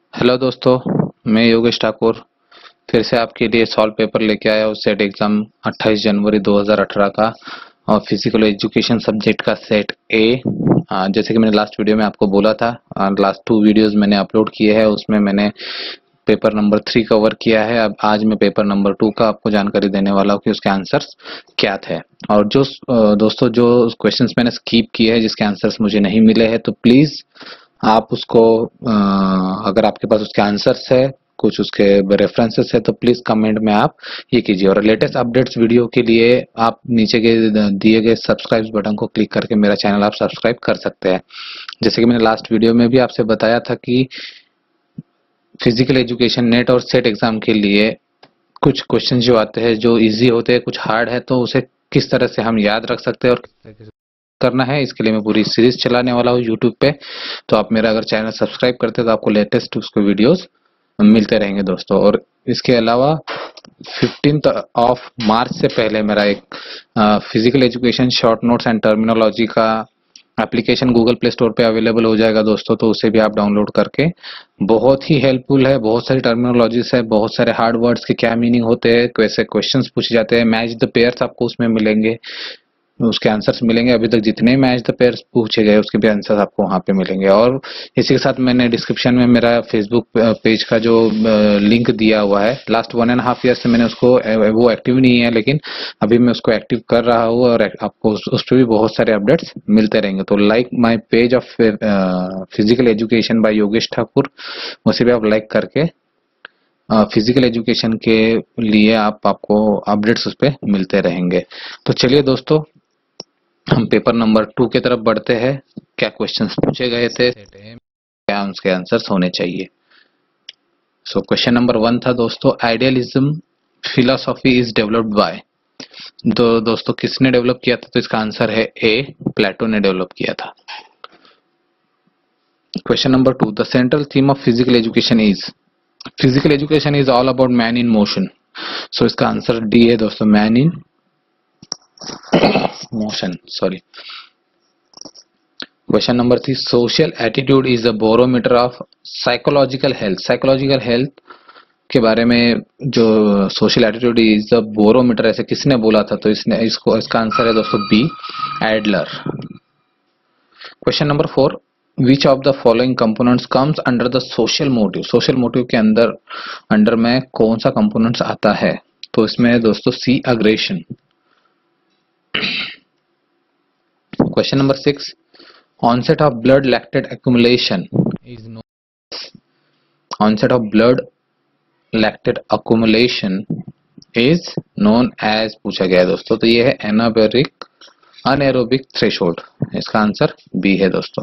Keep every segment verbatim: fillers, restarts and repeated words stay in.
Hello दोस्तों, मैं योगेश ठाकुर फिर से आपके लिए सॉल्व पेपर लेके आया हूँ। सेट एग्जाम अट्ठाईस जनवरी दो हज़ार अठारह का और फिजिकल एजुकेशन सब्जेक्ट का सेट ए। जैसे कि मैंने लास्ट वीडियो में आपको बोला था, लास्ट टू वीडियोस मैंने अपलोड किए हैं, उसमें मैंने पेपर नंबर थ्री कवर किया है। अब आज मैं पेपर नंबर टू का आपको जानकारी देने वाला हूँ कि उसके आंसर्स क्या थे। और जो अ, दोस्तों जो क्वेश्चंस मैंने स्किप किए हैं, जिसके आंसर्स मुझे नहीं मिले हैं, तो प्लीज आप उसको अ, अगर आपके पास उसके आंसर्स है, कुछ उसके रेफरेंसेस है, तो प्लीज कमेंट में आप ये कीजिए। और लेटेस्ट अपडेट्स वीडियो के लिए आप नीचे के दिए गए सब्सक्राइब बटन को क्लिक करके मेरा चैनल आप सब्सक्राइब कर सकते हैं। जैसे कि मैंने लास्ट वीडियो में भी आपसे बताया था कि फिजिकल एजुकेशन नेट और सेट एग्जाम के लिए कुछ क्वेश्चन जो आते हैं जो इजी होते हैं, कुछ हार्ड है, तो उसे किस तरह से हम याद रख सकते हैं और किस तरीके से करना है, इसके लिए मैं पूरी सीरीज चलाने वाला हूँ यूट्यूब पे। तो आप मेरा अगर चैनल सब्सक्राइब करते हैं तो आपको लेटेस्ट उसको वीडियोस मिलते रहेंगे दोस्तों। और इसके अलावा फिफ्टींथ ऑफ मार्च से पहले मेरा एक physical education short notes and terminology का एप्लीकेशन गूगल प्ले स्टोर पे अवेलेबल हो जाएगा दोस्तों, तो उसे भी आप डाउनलोड करके, बहुत ही हेल्पफुल है। बहुत सारी टर्मिनोलॉजीज है, बहुत सारे हार्ड वर्ड्स के क्या मीनिंग होते हैं, कैसे क्वेश्चंस पूछे जाते हैं, मैच द पेयर्स आपको उसमें मिलेंगे, उसके आंसर्स मिलेंगे। अभी तक जितने मैच द पेयर्स पूछे गए उसके भी आंसर्स आपको वहां पे मिलेंगे। और इसी के साथ मैंने डिस्क्रिप्शन में मेरा फेसबुक पेज का जो लिंक दिया हुआ है, last one and half year से मैंने उसको, वो एक्टिव नहीं है लेकिन अभी मैं उसको एक्टिव कर रहा हूँ, और आपको उस, उस पर भी बहुत सारे अपडेट्स मिलते रहेंगे। तो like my page of physical education by Yogesh Thakur, उसे भी आप लाइक करके फिजिकल uh, एजुकेशन के लिए आप आपको अपडेट्स उस पर मिलते रहेंगे। तो चलिए दोस्तों, हम पेपर नंबर टू की तरफ बढ़ते हैं। क्या क्वेश्चंस पूछे गए थे, क्या उनके आंसर्स होने चाहिए। सो क्वेश्चन नंबर वन था दोस्तों, idealism philosophy is developed by. तो दोस्तों किसने डेवलप किया था, तो इसका आंसर है ए, प्लेटो ने डेवलप किया था। Question number two, the central theme of physical education is. Physical education is all about man in motion. So इसका आंसर डी है दोस्तों, man in motion, sorry. Question number three, social attitude is the barometer of psychological health. Psychological health के बारे में जो social attitude is the barometer, ऐसे किसने बोला था, तो इसने इसको इसका आंसर है दोस्तों B, Adler. Question number four, which of the following components comes under the social motive. Social motive के अंदर अंडर में कौन सा कंपोनेंट्स आता है, तो इसमें दोस्तों C, aggression. Question number six, onset of blood lactate accumulation is known onset of blood lactate accumulation is known as पूछा गया है दोस्तों, तो ये है एनाबोलिक अनएरोबिक थ्रेशोल्ड। इसका आंसर बी है दोस्तों।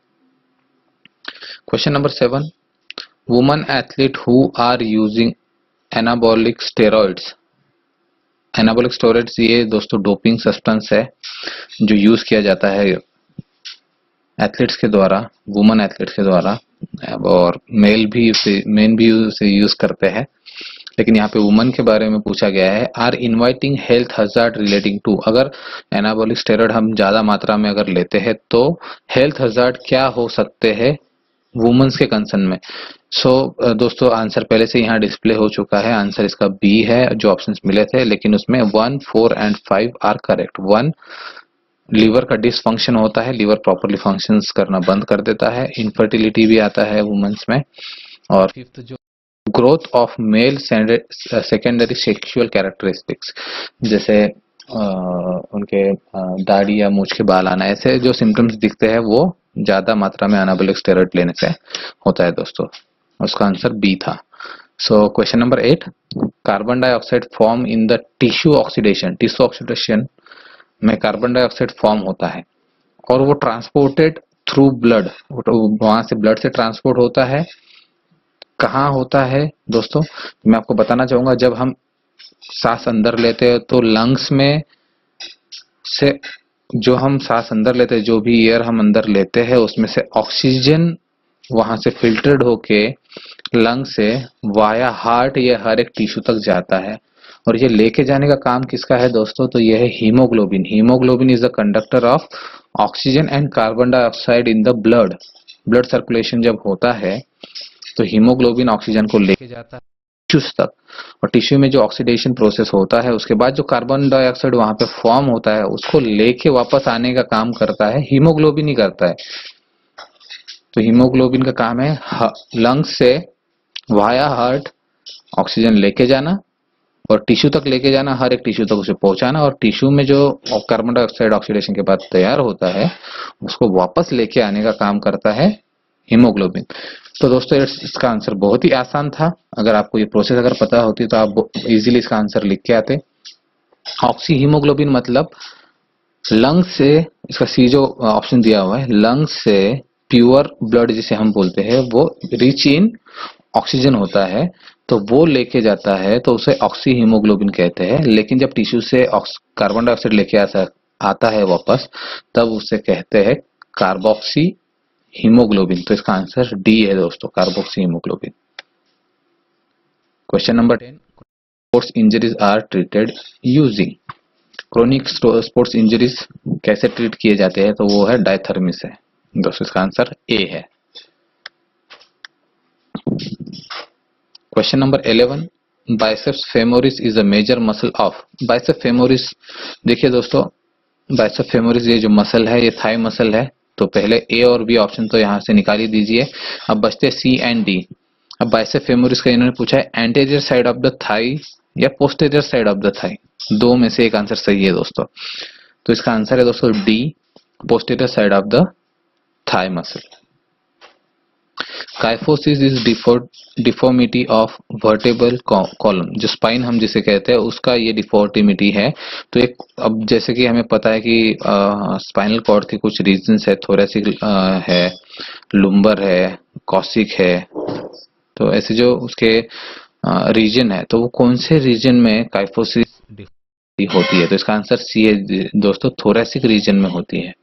Question number seven, woman athlete who are using anabolic steroids. Anabolic steroids ये दोस्तों डोपिंग सब्सटेंस है जो यूज किया जाता है एथलीट्स के द्वारा, वुमन एथलीट्स के द्वारा, और मेल भी उसे मेन भी उसे यूज करते हैं, लेकिन यहाँ पे वुमन के बारे में पूछा गया है। Are inviting health hazard relating to. अगर एनाबॉलिक स्टेरॉइड हम ज्यादा मात्रा में अगर लेते हैं तो हेल्थ हजार्ड क्या हो सकते हैं वुमेन्स के कंसर्न में। सो so, दोस्तों आंसर पहले से यहाँ डिस्प्ले हो चुका है, आंसर इसका बी है, जो ऑप्शंस मिले थे, लेकिन उसमें one, four and five are correct. One, liver का डिसफंक्शन होता है, लीवर प्रॉपरली फंक्शंस करना बंद कर देता है, इनफर्टिलिटी भी आता है वुमेन्स में, और फिफ्थ जो growth of male secondary sexual characteristics, जैसे आ, उनके दाढ़ी या मूछ के बाल आना, ऐसे जो सिम्टम्स दिखते हैं वो ज्यादा मात्रा में एनाबॉलिक स्टेरॉइड लेने से होता है दोस्तों। उसका आंसर बी था। So question number eight, carbon dioxide form in the tissue oxidation. Tissue oxidation में कार्बन डाइऑक्साइड फॉर्म होता है और वो ट्रांसपोर्टेड थ्रू ब्लड, वहां से ब्लड से ट्रांसपोर्ट होता है। कहाँ होता है दोस्तों, मैं आपको बताना चाहूंगा, जब हम सांस अंदर लेते हैं तो लंग्स में से जो हम सांस अंदर लेते हैं, जो भी एयर हम अंदर लेते हैं, उसमें से ऑक्सीजन वहां से फिल्टर्ड होके लंग से वाया हार्ट या हर एक टिश्यू तक जाता है। और ये लेके जाने का काम किसका है दोस्तों, तो ये है haemoglobin. Haemoglobin is the conductor of oxygen and carbon dioxide in the blood. Blood circulation जब होता है तो हीमोग्लोबिन ऑक्सीजन को लेके जाता है टिश्यूज तक, और टिश्यू में जो ऑक्सीडेशन प्रोसेस होता है उसके बाद जो कार्बन डाइऑक्साइड वहां पे फॉर्म होता है उसको लेके वापस आने का काम करता है हीमोग्लोबिन ही करता है। तो हीमोग्लोबिन का काम है लंग्स से वाया हार्ट ऑक्सीजन लेके जाना और टिश्यू तक लेके जाना, हर एक टिश्यू तक उसे पहुंचाना, और टिश्यू में जो कार्बन डाइऑक्साइड ऑक्सीडेशन के बाद तैयार होता है उसको वापस लेके आने का काम करता है हीमोग्लोबिन। तो दोस्तों इसका आंसर बहुत ही आसान था। अगर आपको ये प्रोसेस अगर पता होती तो आप इजीली इसका आंसर लिख के आते। ऑक्सी हीमोग्लोबिन मतलब लंग्स से, इसका सी जो ऑप्शन दिया हुआ है, लंग्स से प्योर ब्लड जिसे हम बोलते हैं वो रिच इन ऑक्सीजन होता है तो वो लेके जाता है तो उसे ऑक्सी हीमोग्लोबिन कहते हैं। लेकिन जब टिश्यू से कार्बन डाइऑक्साइड लेके आता आता है वापस तब उसे कहते हैं कार्बोक्सी हीमोग्लोबिन। तो इसका आंसर डी है दोस्तों, carboxy haemoglobin. Question number ten, sports injuries are treated using. Chronic sports injuries कैसे ट्रीट किए जाते हैं, तो वो है डायथर्मिस है दोस्तों, इसका आंसर ए है। Question number eleven, biceps femoris is a major muscle of. Bicep femoris देखिए दोस्तों, बाइसेप फेमोरिस ये जो मसल है ये थाई मसल है। तो पहले ए और बी ऑप्शन तो यहां से निकाल ही दीजिए, अब बचते सी एंड डी। अब बाइसेप फेमोरिस का इन्होंने पूछा है anterior side of the thigh या posterior side of the thigh, दो में से एक आंसर सही है दोस्तों। तो इसका आंसर है दोस्तों D, posterior side of the thigh muscle. Kyphosis is deformity of vertebral column, जो स्पाइन हम जिसे कहते हैं उसका ये डिफॉर्मिटी है। तो एक अब जैसे कि हमें पता है कि स्पाइनल कॉर्ड के कुछ रीजन्स है, थोरेसिक है, लुम्बर है, कॉसिक है, तो ऐसे जो उसके रीजन है तो वो कौन से रीजन में काइफोसिस होती है, तो इसका आंसर सी है दोस्तों, थोरेसिक रीजन में होती है।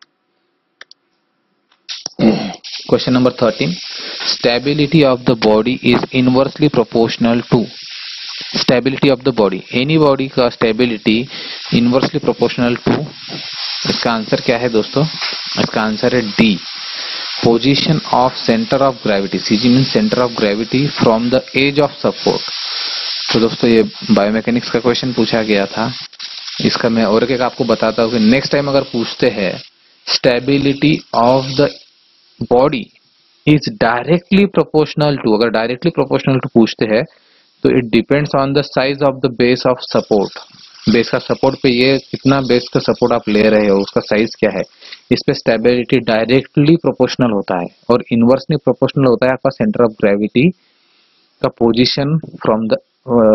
Question number thirteen, stability of the body is inversely proportional to. Stability of the body, any body का स्टेबिलिटी इनवर्सली प्रोपोर्शनल टू, इसका आंसर क्या है दोस्तों, इसका आंसर है D, position of centre of gravity. CG mean centre of gravity from the edge of support. तो दोस्तों ये बायोमैकेनिक्स का क्वेश्चन पूछा गया था, इसका मैं और एक आपको बताता हूँ कि नेक्स्ट टाइम अगर पूछते हैं stability of the body is directly proportional to, अगर डायरेक्टली प्रोपोर्शनल टू पूछते हैं तो it depends on the size of the base of support. Base का सपोर्ट पे ये कितना बेस का सपोर्ट आप ले रहे हो उसका साइज क्या है, इस पे स्टेबिलिटी डायरेक्टली प्रोपोर्शनल होता है, और इनवर्सली प्रोपोर्शनल होता है आपका सेंटर ऑफ ग्रेविटी का position from the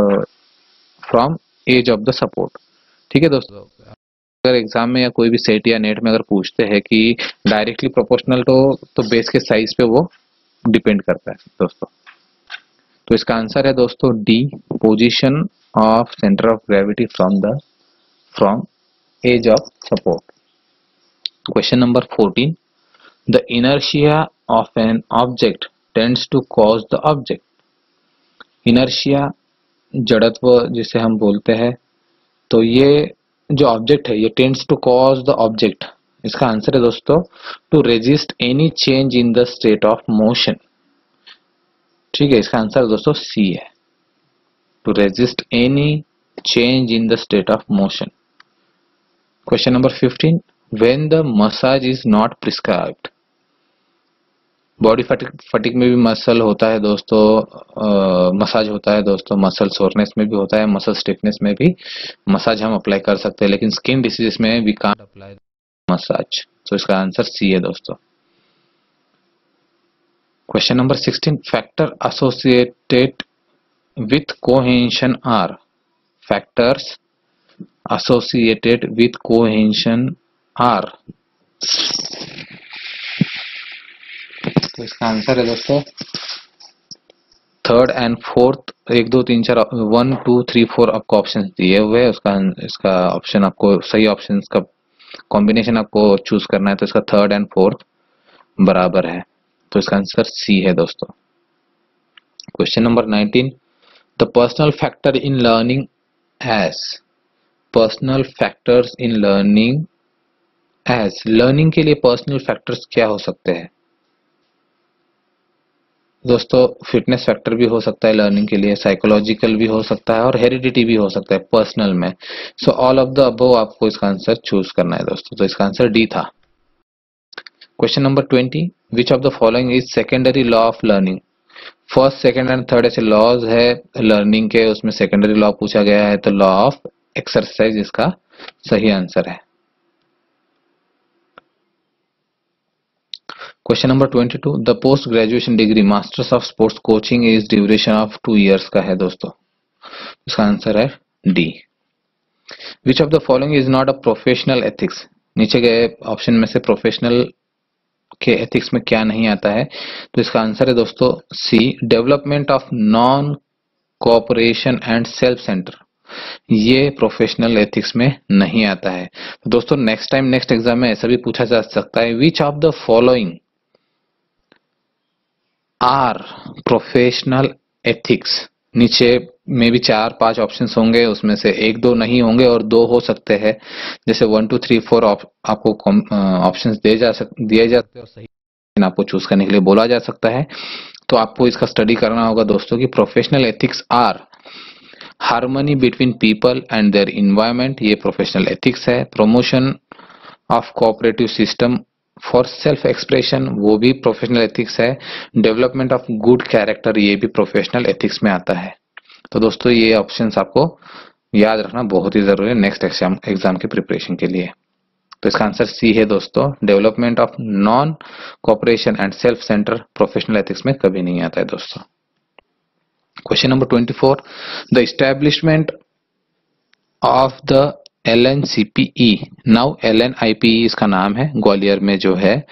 from edge of the support. ठीक है दोस्तों, अगर एग्जाम में या कोई भी सेट या नेट में अगर पूछते हैं कि डायरेक्टली प्रोपोर्शनल तो तो बेस के साइज पे वो डिपेंड करता है दोस्तों। तो इसका आंसर है दोस्तों D, position of centre of gravity from the from edge of support. Question number fourteen, the inertia of an object tends to cause the object. Inertia जड़त्व जिसे हम बोलते हैं, तो ये जो ऑब्जेक्ट है ये tends to cause the object, इसका आंसर है दोस्तों to resist any change in the state of motion. ठीक है, इसका आंसर दोस्तों सी है, to resist any change in the state of motion. Question number fifteen, when the massage is not prescribed. Body fatigue fatigue में भी muscle होता है दोस्तों, मसाज होता है दोस्तों, मसल सोरनेस में भी होता है, मसल स्टिफनेस में भी मसाज हम अप्लाई कर सकते हैं, लेकिन स्किन डिसीज में वी कांट अप्लाई मसाज। तो इसका आंसर सी है दोस्तों। Question number sixteen, factor associated with cohesion are. Factors associated with cohesion are, तो इसका आंसर है दोस्तों थर्ड एंड फोर्थ, एक दो तीन चार वन टू थ्री फोर आपको ऑप्शन दिए हुए हैं, उसका इसका ऑप्शन आपको सही ऑप्शन का कॉम्बिनेशन आपको चूज करना है, तो इसका थर्ड एंड फोर्थ बराबर है, तो इसका आंसर सी है दोस्तों। Question number nineteen, the personal factor in learning age. Personal factors in learning age, learning के लिए पर्सनल फैक्टर्स क्या हो सकते हैं। दोस्तों फिटनेस फैक्टर भी हो सकता है लर्निंग के लिए, साइकोलॉजिकल भी हो सकता है और हेरिडिटी भी हो सकता है पर्सनल में। So all of the above आपको इसका आंसर चूज करना है दोस्तों, तो इसका आंसर डी था। Question number twenty, which of the following is secondary law of learning. First second and third ऐसे लॉज है लर्निंग के, उसमें सेकेंडरी लॉ पूछा गया है तो लॉ ऑफ एक्सरसाइज इसका सही आंसर है। Question number twenty two, the post graduation degree masters of sports coaching is duration of two years का है दोस्तों, इसका आंसर है D. Which of the following is not a professional ethics. नीचे गए ऑप्शन में से प्रोफेशनल के एथिक्स में क्या नहीं आता है, तो इसका आंसर है दोस्तों C, development of non cooperation and self centre. ये प्रोफेशनल एथिक्स में नहीं आता है। तो दोस्तों नेक्स्ट टाइम नेक्स्ट एग्जाम में ऐसा भी पूछा जा सकता है, which of the following are professional ethics. नीचे में भी चार पांच ऑप्शंस होंगे, उसमें से एक दो नहीं होंगे और दो हो सकते हैं। जैसे वन टू थ्री फोर आपको ऑप्शंस दे जा सक दिए जाते हैं और सही आपको चूज करने के लिए बोला जा सकता है। तो आपको इसका स्टडी करना होगा दोस्तों कि professional ethics are harmony between people and their environment, ये प्रोफेशनल एथिक्स है। Promotion of cooperative system for self expression, वो भी प्रोफेशनल एथिक्स है। डेवलपमेंट ऑफ गुड कैरेक्टर, ये भी प्रोफेशनल एथिक्स में आता है। तो दोस्तों ये ऑप्शंस आपको याद रखना बहुत ही जरूरी है नेक्स्ट एग्जाम एग्जाम की प्रिपरेशन के लिए। तो इसका आंसर सी है दोस्तों, development of non cooperation and self centre professional ethics में कभी नहीं आता है दोस्तों। Question number twenty four, the establishment of the L N C P E, now L N I P E इसका नाम है, ग्वालियर में जो है,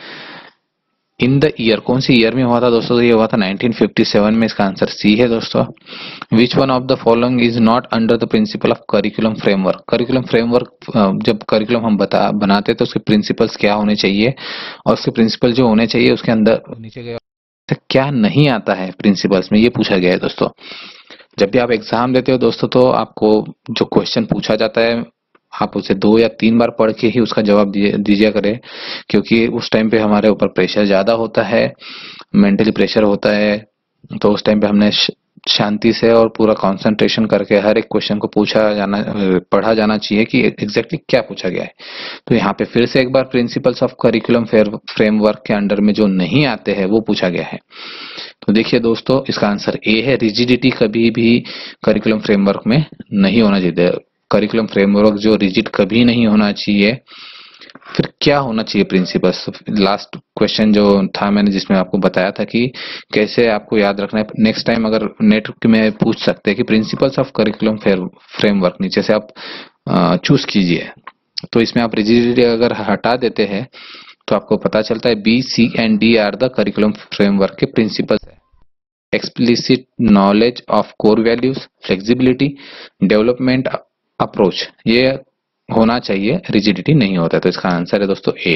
इन द ईयर, कौन सी ईयर में हुआ था दोस्तों, तो ये हुआ था नाइनटीन फिफ्टी सेवन में, इसका आंसर सी है दोस्तों। Which one of the following is not under the principle of curriculum framework. Curriculum framework, जब करिकुलम हम बता बनाते हैं तो उसके प्रिंसिपल्स क्या होने चाहिए और उसके प्रिंसिपल जो होने चाहिए उसके अंदर नीचे गए क्या नहीं आता है प्रिंसिपल्स में, ये पूछा गया है दोस्तों। जब भी आप एग्जाम देते हो दोस्तों तो आपको जो क्वेश्चन पूछा जाता है आप उसे दो या तीन बार पढ़ के ही उसका जवाब दीजिए करें, क्योंकि उस टाइम पे हमारे ऊपर प्रेशर ज्यादा होता है, मेंटली प्रेशर होता है। तो उस टाइम पे हमने शांति से और पूरा कंसंट्रेशन करके हर एक क्वेश्चन को पूछा जाना पढ़ा जाना चाहिए कि एग्जैक्टली क्या पूछा गया है। तो यहाँ पे फिर से एक बार प्रिंसिपल्स ऑफ करिकुलम फ्रेमवर्क के अंडर में जो नहीं आते हैं वो पूछा गया है। तो देखिए दोस्तों इसका आंसर ए है, रिजिडिटी कभी भी करिकुलम फ्रेमवर्क में नहीं होना चाहिए। करिकुलम फ्रेमवर्क जो रिजिड कभी नहीं होना चाहिए। फिर क्या होना चाहिए प्रिंसिपल्स, लास्ट क्वेश्चन जो था मैंने जिसमें आपको बताया था कि कैसे आपको याद रखना है। नेक्स्ट टाइम अगर नेट में पूछ सकते हैं कि प्रिंसिपल्स ऑफ करिकुलम फ्रेमवर्क, नीचे से आप चूज कीजिए। तो इसमें आप रिजिडिटी अगर हटा देते हैं तो आपको पता चलता है B C and D are the curriculum framework के प्रिंसिपल्स है। Explicit knowledge of core values, flexibility, development approach, ये होना चाहिए, रिजिडिटी नहीं होता है। तो इसका आंसर है दोस्तों A.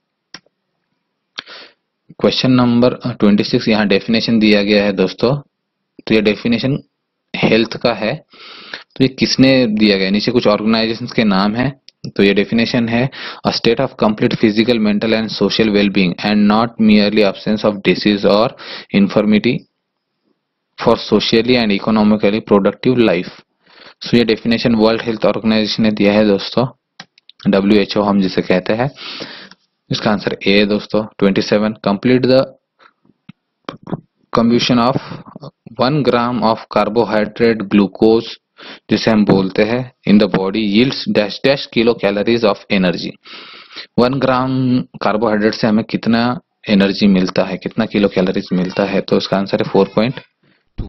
Question number twenty six, यहाँ डेफिनेशन दिया गया है दोस्तों। तो ये डेफिनेशन हेल्थ का है, तो ये किसने दिया गया है, नीचे कुछ ऑर्गेनाइजेशंस के नाम है। तो ये डेफिनेशन है, a state of complete physical mental and social wellbeing and not merely absence of disease और infirmity for socially and economically productive life. So ये डेफिनेशन वर्ल्ड हेल्थ ऑर्गेनाइजेशन ने दिया है दोस्तों, डब्ल्यू एच ओ हम जिसे कहते हैं। इसका आंसर ए है दोस्तों। Twenty seven, complete the combustion of one gram of carbohydrate glucose, जिसे हम बोलते हैं in the body yields dash dash kilo calories of energy. One gram carbohydrate से हमें कितना एनर्जी मिलता है, कितना किलो कैलोरीज मिलता है, तो इसका आंसर है four point two.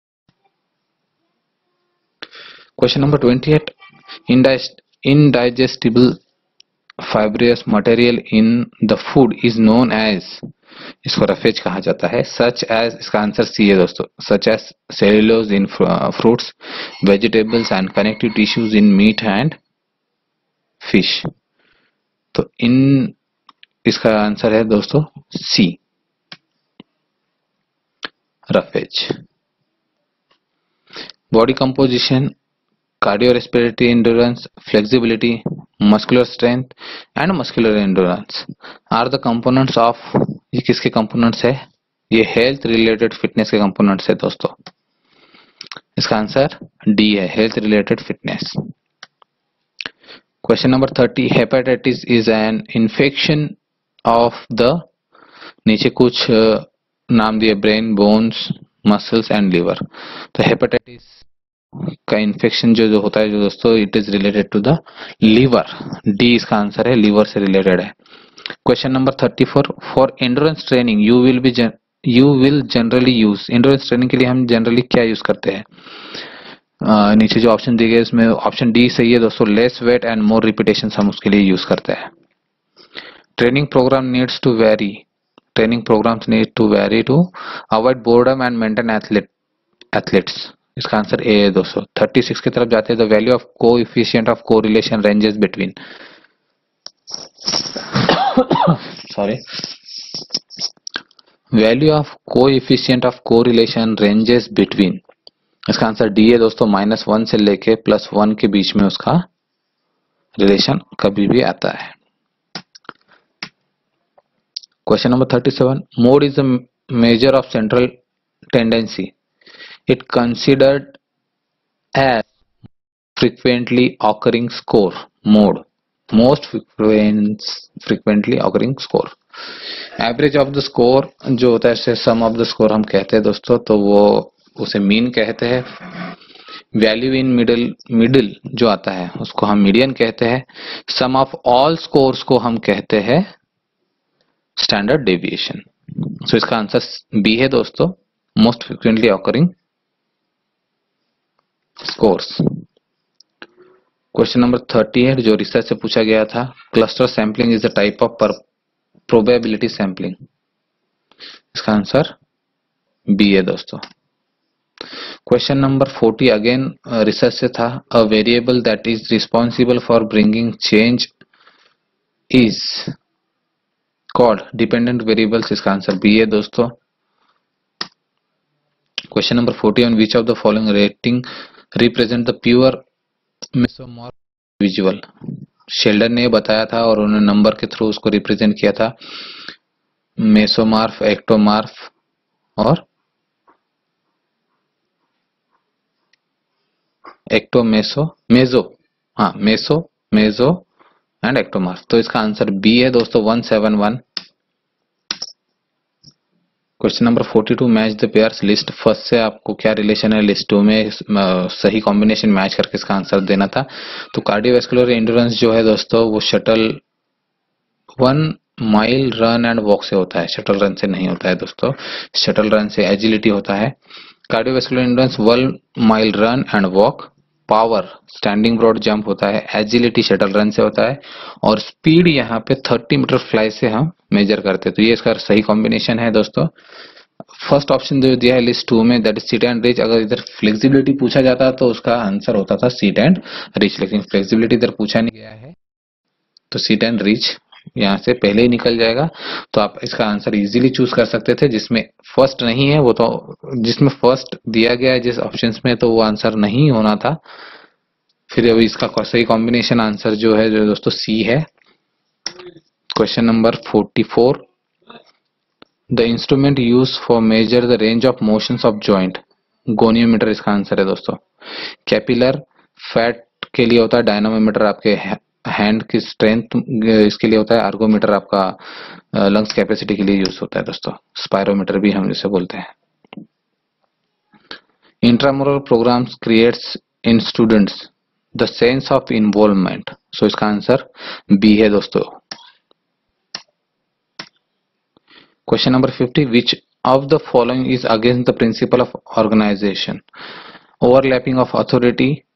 Question number twenty eight, indigestible fibrous material in the food is known as, इसको रफेज कहा जाता है। सच एज, इसका आंसर सी है दोस्तों, such as cellulose in fruits, vegetables and connective tissues in meat and fish. तो इन इसका आंसर है दोस्तों C, roughage. Body composition, cardiorespiratory endurance, flexibility, muscular strength and muscular endurance are the components of, ये किसके components है, ये health related fitness के कंपोनेंट्स है दोस्तों। इसका आंसर डी है, health related fitness. Question number thirty, hepatitis is an infection of the, नीचे कुछ नाम दिए, brain, bones, muscles and liver. तो हेपेटाइटिस का इन्फेक्शन जो जो होता है जो दोस्तों, it is related to the liver. D इसका आंसर है, लीवर से रिलेटेड है। Question number thirty four, for endurance training you will B you will generally use, endurance training के लिए हम जनरली क्या यूज करते हैं? uh, नीचे जो ऑप्शन दिए गए इसमें ऑप्शन डी सही है दोस्तों, less weight and more repetition हम उसके लिए यूज करते हैं। Training program needs to vary, training programs need to vary to avoid boredom and maintain athlete athletes. इसका आंसर ए है दोस्तों। थर्टी सिक्स की तरफ जाते हैं, the value of coefficient of correlation ranges between, sorry, value of coefficient of correlation ranges between. इसका answer D है दोस्तों, माइनस वन से लेके प्लस वन के बीच में उसका रिलेशन कभी भी आता है। Question number thirty seven, mode is a measure of central tendency, it considered as frequently occurring score mode, most frequent frequently occurring score। Average of the score जो होता है, सम ऑफ द स्कोर हम कहते हैं दोस्तों, तो वो उसे मीन कहते हैं। वैल्यू इन मिडिल, मिडिल जो आता है उसको हम मीडियन कहते हैं। सम ऑफ ऑल स्कोर्स को हम कहते हैं स्टैंडर्ड डेविएशन। सो इसका आंसर बी है दोस्तों, most frequently occurring scores. Question number thirty है जो रिसर्च से पूछा गया था, cluster sampling is the type of probability sampling. इसका आंसर बी है दोस्तों। Question number forty again research से था, a variable that is responsible for bringing change is called dependent variables. इसका आंसर बी है दोस्तों। Question number forty one, which of the following rating represent the pure mesomorph visual. Sheldon ने बताया था और उन्होंने नंबर के थ्रू उसको रिप्रेजेंट किया था, मेसोमॉर्फ, एक्टोमॉर्फ और एक्टो मेसो मेजो, हाँ मेसो, मेजो एंड एक्टोमॉर्फ। तो इसका आंसर बी है दोस्तों, one seven one. Question number forty two, match the pairs list. First से आपको क्या रिलेशन है, लिस्ट टू में सही कॉम्बिनेशन मैच करके इसका आंसर देना था। तो कार्डियोवैस्कुलर एंड्योरेंस जो है दोस्तों, वो shuttle one mile run and walk से होता है, शटल रन से नहीं होता है दोस्तों। शटल रन से एजिलिटी होता है। Cardiovascular endurance one mile run and walk, power standing broad jump होता है, एजिलिटी शटल रन से होता है, और स्पीड यहाँ पे थर्टी मीटर फ्लाई से हम मेजर करते हैं। तो ये इसका सही कॉम्बिनेशन है दोस्तों। फर्स्ट ऑप्शन जो दिया है लिस्ट टू में, that is sit and reach. अगर इधर फ्लेक्सिबिलिटी पूछा जाता तो उसका आंसर होता था सीट एंड रिच, लेकिन फ्लेक्सिबिलिटी इधर पूछा नहीं गया है, तो सीट एंड रिच यहाँ से पहले ही निकल जाएगा। तो आप इसका आंसर इजीली चूज कर सकते थे। जिसमें फर्स्ट नहीं है वो तो, जिसमें फर्स्ट दिया गया है जिस ऑप्शंस में, तो वो आंसर नहीं होना था। फिर अभी इसका सही कॉम्बिनेशन आंसर जो है जो दोस्तों सी है। Question number forty four, the instrument use for measure the range of motions of joint, goniometer इसका आंसर है दोस्तों। कैपिलर फैट के लिए होता है डायनामोमीटर, आपके हैंड की स्ट्रेंथ इसके लिए होता है। आर्गोमीटर आपका लंग्स कैपेसिटी के लिए यूज होता है दोस्तों। स्पायरोमीटर भी हम जिसे बोलते हैं। Intramural programs creates in students the sense of involvement. So इसका आंसर बी है दोस्तों। Question number fifty, which of the following is against the principle of organisation, overlapping of authority,